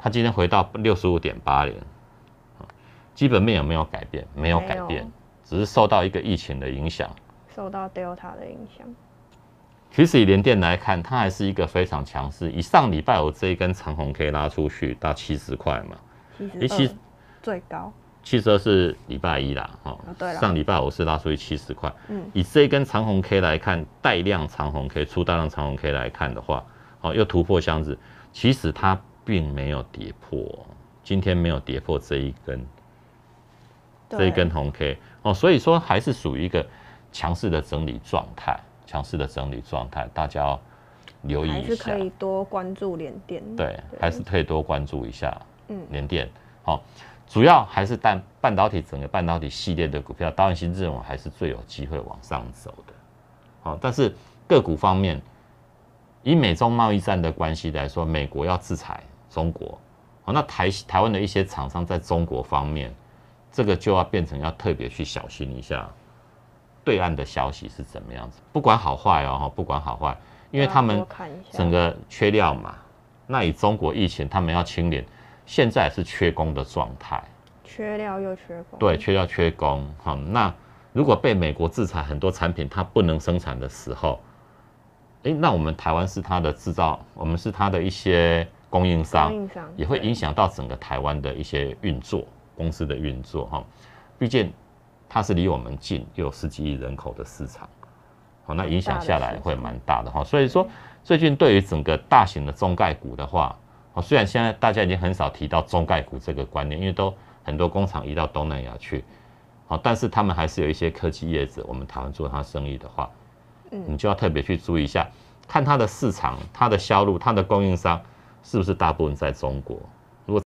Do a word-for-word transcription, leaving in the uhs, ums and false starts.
它今天回到六十五点八零，基本面有没有改变？没有改变，只是受到一个疫情的影响， 受到 Delta 的影响。 其实以联电来看，它还是一个非常强势。以上礼拜五这一根长红 K 拉出去到七十块嘛， 七十二最高。 七十二是礼拜一啦，哦， 对了， 上礼拜五是拉出去七十块。 嗯， 以这一根长红 K 来看，带量长红 K、出大量长红 K 来看的话，哦，又突破箱子，其实它并没有跌破，今天没有跌破这一根，这一根红 K， 哦，所以说还是属于一个强势的整理状态，强势的整理状态，大家要留意一下。 还是可以多关注联电， 对，还是可以多关注一下， 嗯， 联电，好、哦。主要还是半半导体整个半导体系列的股票，当然新认为还是最有机会往上走的。好，但是个股方面，以美中贸易战的关系来说，美国要制裁中国，好，那台台湾的一些厂商在中国方面，这个就要变成要特别去小心一下，对岸的消息是怎么样子，不管好坏哦，不管好坏，因为他们整个缺料嘛，那以中国疫情，他们要清零。现在是缺工的状态， 缺料又缺工， 对，缺料缺工。好，那如果被美国制裁，很多产品它不能生产的时候，哎，那我们台湾是它的制造，我们是它的一些供应商， 供应商也会影响到整个台湾的一些运作，公司的运作哈。毕竟它是离我们近，又有十几亿人口的市场，好，那影响下来会蛮大的哈。所以说，最近对于整个大型的中概股的话，虽然现在大家已经很少提到中概股这个观念，因为都很多工厂移到东南亚去，但是他们还是有一些科技业者，我们台湾做他生意的话，嗯，你就要特别去注意一下，看它的市场、它的销路、它的供应商是不是大部分在中国，